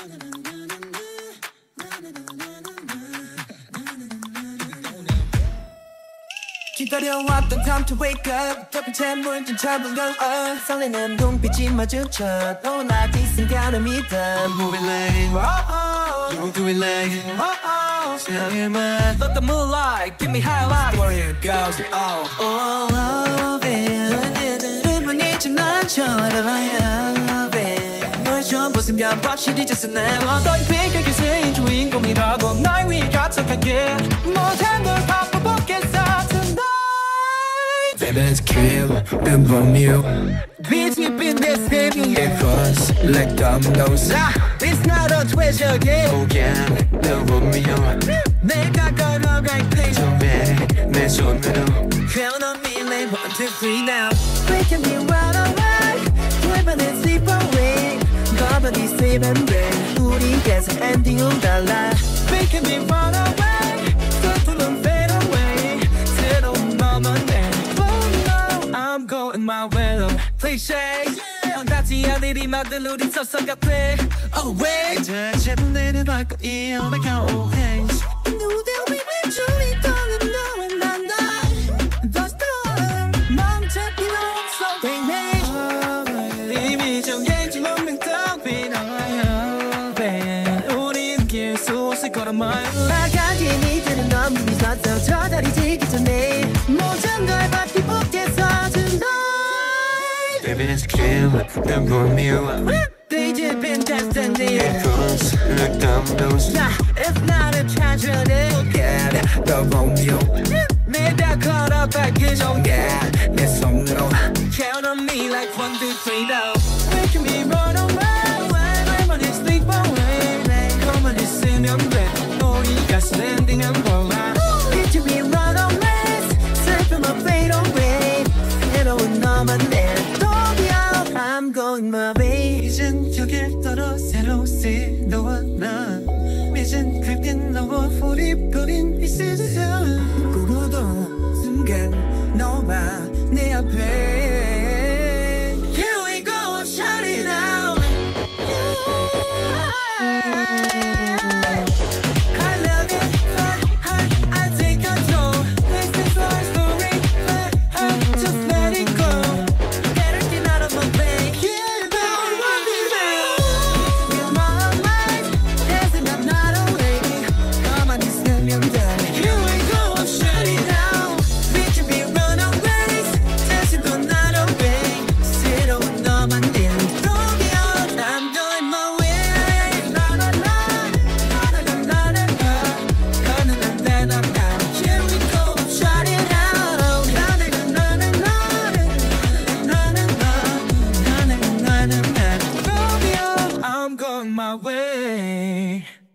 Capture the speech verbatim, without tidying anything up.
기다려왔던 time to wake up 덮인 채 문좀 잡은 건 uh. 설레는 눈빛이 마주쳐 또 나 뒤생각을 믿어 Moving late, oh, oh. You do it late, oh, oh. 세상에만 Let the moonlight give me highlight Where it goes, oh Oh, love it 너네들은 보이지 난처럼 I love it 널 처음 보시면 확실히 just never 너의 비극의 주인공이라고 날 위해 가득하게 모든 걸 바꿔보겠어 Baby, it's kill, and from you Beats me in this game It was like dominoes It's not a treasure game Oh yeah, 너 보면 내가 걸어갈 place 좀해 내 손으로 Count on me like one, two, three now We can be right away Sleep and sleep away 거북이 sleep and rain 우리 계속 엔딩은 달라 We can be right away 슬픔은 fade away 새로운 너만 내 I'm going my way up Cliche 닿지 않을 이 말들 우린 서서 같아 Oh wait 이제 제대로 할 거야 Make our own hands 누구도 비밀 줄이 떠는 너와 난 나 The storm 멈출 필요 없어 baby 이미 정해진 운명도 필요해 우린 계속 걸어마요 나가기엔 이들은 너무 있었어 저 자리 지기 전에 모든 걸 바뀌었겠어 Baby, it's kill, then from you They just been destiny It goes like dominoes Nah, it's not a tragedy Forget it, the Romeo 내가 걸어갈게 좀 Yeah, 내 손으로 Count on me like one, two, three now Making me run away I'm on this sleep away 가만히 있으면 돼 우리가 슬렌딩한 거야 It should be run away 슬픔은 fade away 새로운 너만 내 I'm going my way 이젠 여길 떨어 새로 see 너와 나 이젠 그땐 너와 후립거린 이 세상 꿈꾸던 순간 너와 내 앞에 Here we go, shout it out I love it, I, I take control This is our story, I, just let it go I'm going my way